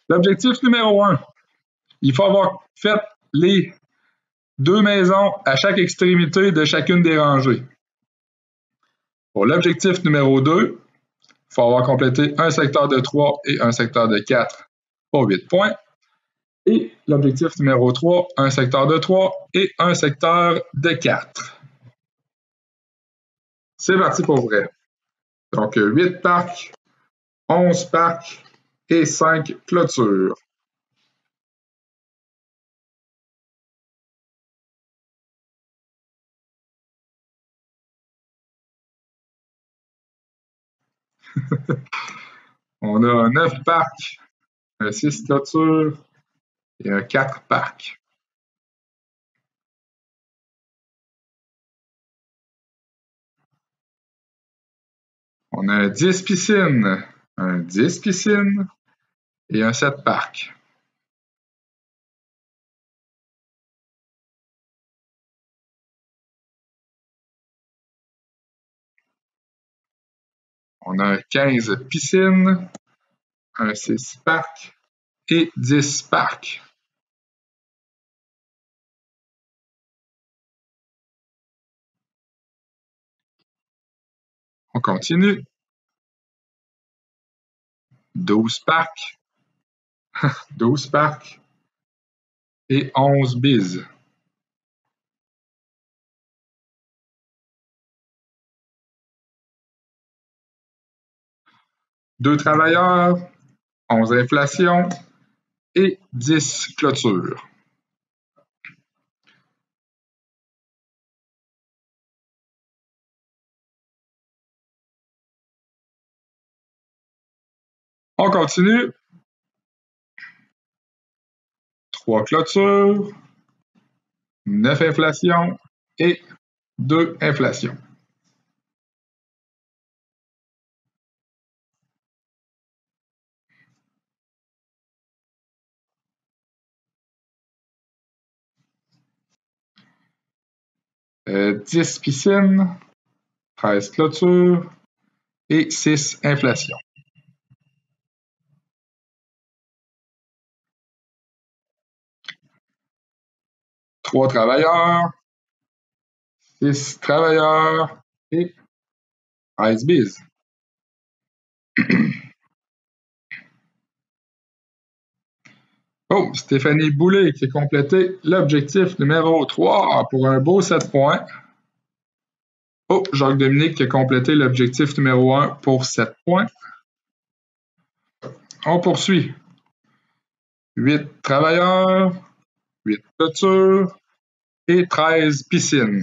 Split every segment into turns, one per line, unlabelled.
L'objectif numéro 1, il faut avoir fait les 2 maisons à chaque extrémité de chacune des rangées. Pour l'objectif numéro 2, il faut avoir complété un secteur de 3 et un secteur de 4 pour 8 points. Et l'objectif numéro 3, un secteur de 3 et un secteur de 4. C'est parti pour vrai. Donc 8 parcs, 11 parcs et 5 clôtures. On a un 9 parcs, un 6 clôtures et un 4 parcs. On a un 10 piscines, un 10 piscines et un 7 parcs. On a un 15 piscines, un 6 parcs et 10 parcs. On continue. 12 parcs, 12 parcs et 11 bises. Deux travailleurs, 11 inflations et 10 clôtures. On continue. 3 clôtures, 9 inflations et 2 inflations. « 10 piscines, 13 clôtures et 6 inflations. Trois travailleurs, 6 travailleurs et 13 bises. Oh, Stéphanie Boulay qui a complété l'objectif numéro 3 pour un beau 7 points. Oh, Jacques-Dominique qui a complété l'objectif numéro 1 pour 7 points. On poursuit. 8 travailleurs, 8 clôtures et 13 piscines.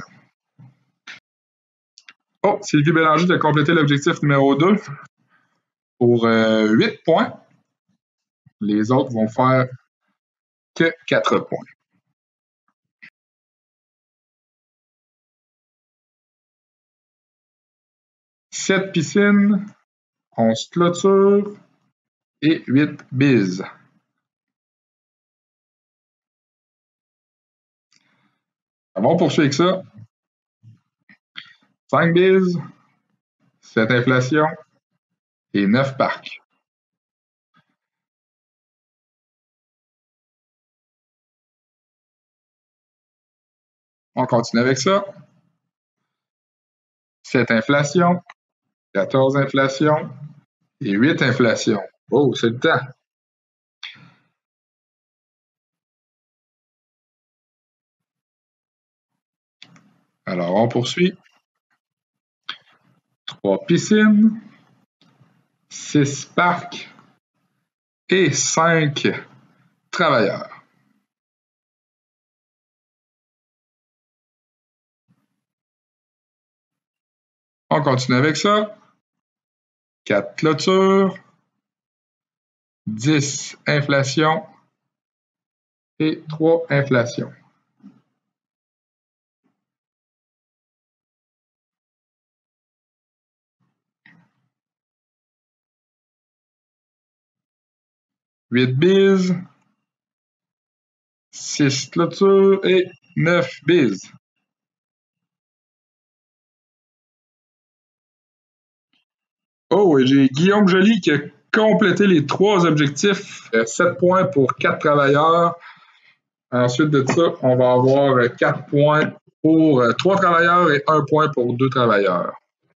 Oh, Sylvie Bélanger a complété l'objectif numéro 2 pour 8 points. Les autres vont faire que 4 points. « 7 piscines, 11 clôtures et 8 bises. On poursuit avec ça. 5 bises, 7 inflations et 9 parcs. On continue avec ça. 7 inflations, 14 inflations et 8 inflations. Oh, c'est le temps. Alors, on poursuit. 3 piscines, 6 parcs et 5 travailleurs. On continue avec ça. 4 clôtures, 10 inflations et 3 inflations. « 8 bises, 6 clôtures et 9 bises. Oh, et j'ai Guillaume Joly qui a compléter les 3 objectifs, 7 points pour 4 travailleurs. Ensuite de ça, on va avoir 4 points pour 3 travailleurs et 1 point pour 2 travailleurs.